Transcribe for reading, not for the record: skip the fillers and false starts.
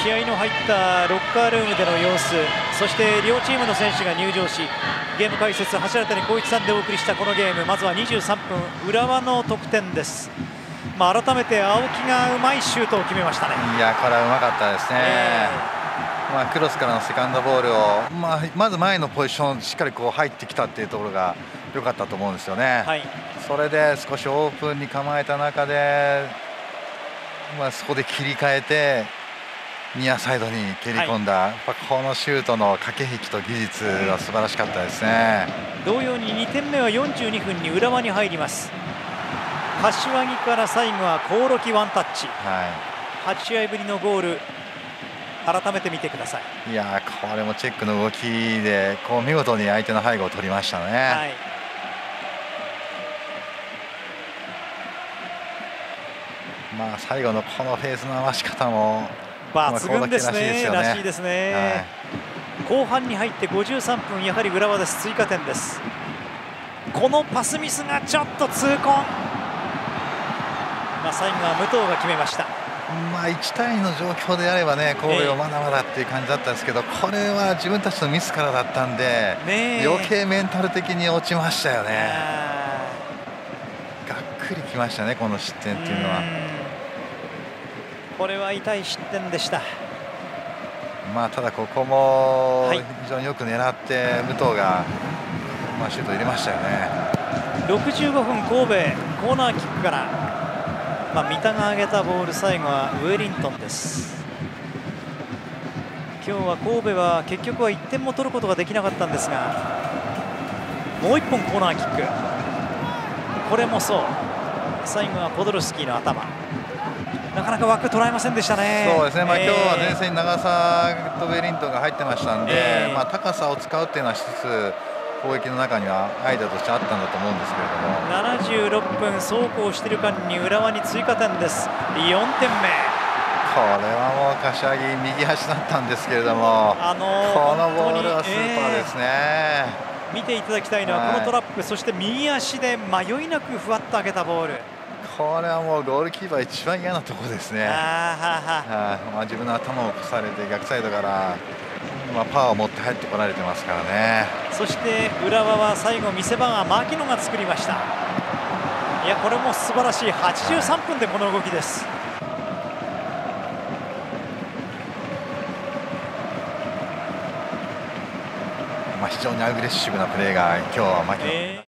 試合の入ったロッカールームでの様子、そして両チームの選手が入場し、ゲーム解説橋谷浩一さんでお送りしたこのゲーム、まずは23分浦和の得点です。改めて青木がうまいシュートを決めましたね。 いや、これはうまかったですね。クロスからのセカンドボールを、まず前のポジションしっかり入ってきたっていうところが良かったと思うんですよね。 はい、 それで少しオープンに構えた中で、そこで切り替えてニアサイドに蹴り込んだ、やっぱこのシュートの駆け引きと技術は素晴らしかったですね。 同様に2点目は42分に浦和に入ります。柏木から最後は興梠ワンタッチ、8試合ぶりのゴール、改めて見てください。 いや、これもチェックの動きで見事に相手の背後を取りましたね。最後のこのフェーズの合わし方も抜群ですね。らしいですね。後半に入って53分、やはり浦和です。追加点です。このパスミスがちょっと痛恨。最後は武藤が決めました。 1対2の状況であればね、神戸はまだまだっていう感じだったんですけど、これは自分たちのミスからだったんで、余計メンタル的に落ちましたよね。がっくりきましたね、この失点っていうのは。 これは痛い失点でした。 ただここも非常によく狙って武藤がシュート入れましたよね。 65分、神戸コーナーキックから三田が上げたボール、最後はウェリントンです。今日は神戸は結局は1点も取ることができなかったんですが、もう1本コーナーキック、これもそう。最後はポドルスキーの頭、なかなか枠捉えませんでしたね。 そうですね、今日は前線に長澤とウェリントンが入ってましたんで、高さを使うっていうのは一つ攻撃の中にはアイデアとしてあったんだと思うんですけれども、 76分、そうこうしている間に浦和に追加点です。4点目。 これはもう柏木右足だったんですけれども、このボールはスーパーですね。 見ていただきたいのはこのトラップ、そして右足で迷いなくふわっと上げたボール。 これはもうゴールキーパー一番嫌なところですね。自分の頭を越されて逆サイドからパワーを持って入ってこられてますからね。 そして浦和は最後見せ場が牧野が作りました。いや、これも素晴らしい。83分でこの動きです。 非常にアグレッシブなプレーが今日は牧野。